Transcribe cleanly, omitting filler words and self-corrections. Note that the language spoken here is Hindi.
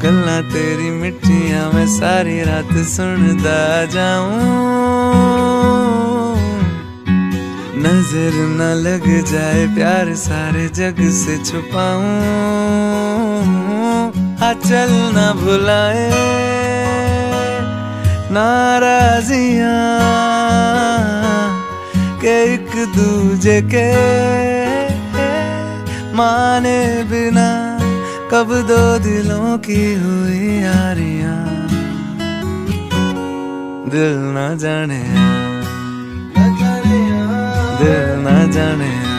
गल्ला तेरी मिठियां मैं सारी रात सुनदा जाऊं। नजर न लग जाए प्यार सारे जग से छुपाऊं। हाँ चल न भुलाए नाराजियां के एक दूजे के माने बिना कब दो दिलों की हुई यारियां। दिल न जाने दिल न जाने